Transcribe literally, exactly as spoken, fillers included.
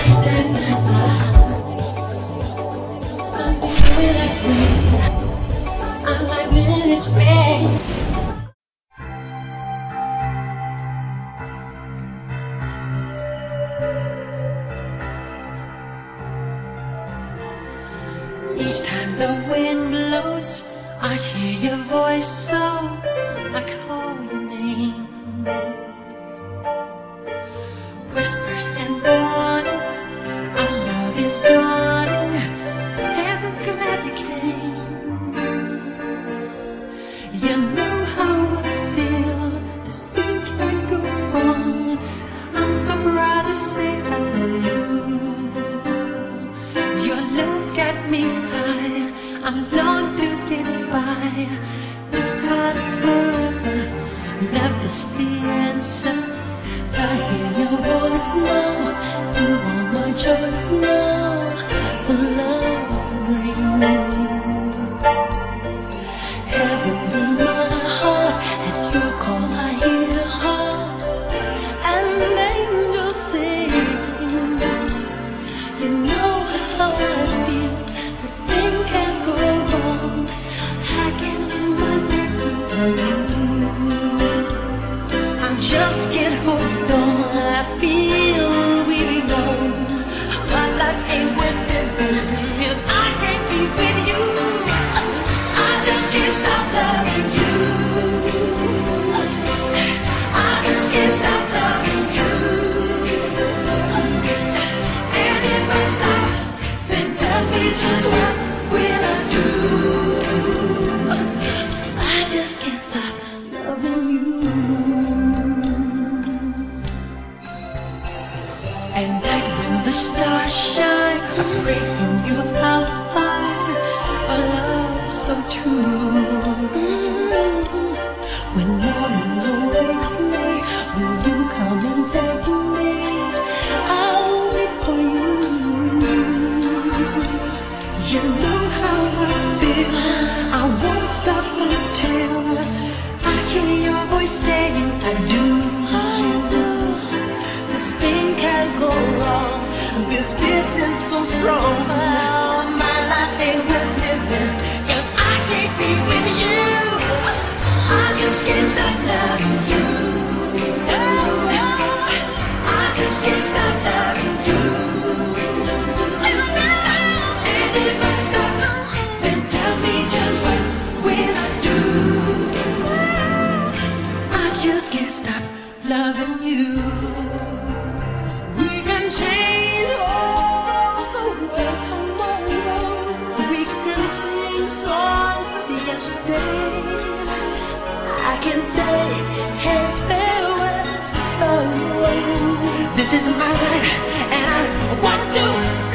Each time the wind blows, I hear your voice, so I call your name. Whispers and dawn, our love is dawning. Heaven's glad you came. You know how I feel, this thing can't go wrong. I'm so proud to say I love you. Your love's got me high, I long to get by. This time is forever, love's the answer. I hear your voice now, you are my choice now. The love brings heaven's in my heart. At your call I hear the harps and angels sing. You know how I feel, this thing can't go wrong. I can't live my life without you. I just can't hold on, I feel we belong. My life ain't worth living if I can't be with you. I just can't stop loving you. I just can't stop loving you. And if I stop, then tell me just what will I do? I just can't stop loving you. At night when the stars shine, I pray in you I'll find a love so true. When morning awakes me, will you come and take me? I'll wait for you. You know how I feel, I won't stop until I hear your voice saying I do, I do. This thing can't go wrong, this feeling's so strong. Oh, my life ain't worth living if I can't be with you. I just can't stop loving you. I just can't stop loving you. And if I stop, then tell me just what will I do? I just can't stop loving you. We can change all the world tomorrow. We can sing songs of yesterday. I can say, hey, farewell to sorrow. This is my life, and I want to